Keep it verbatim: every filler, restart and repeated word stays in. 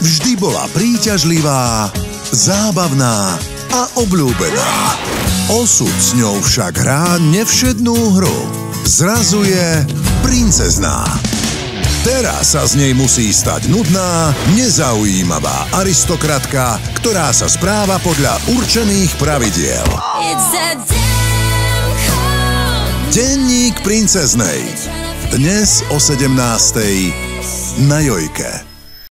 Vždy bola príťažlivá, zábavná a obľúbená. Osud s ňou však hrá nevšednú hru. Zrazu je princezná. Teraz sa z nej musí stať nudná, nezaujímavá aristokratka, ktorá sa správa podľa určených pravidiel. Denník princeznej. Dnes o sedemnástej na Jojke.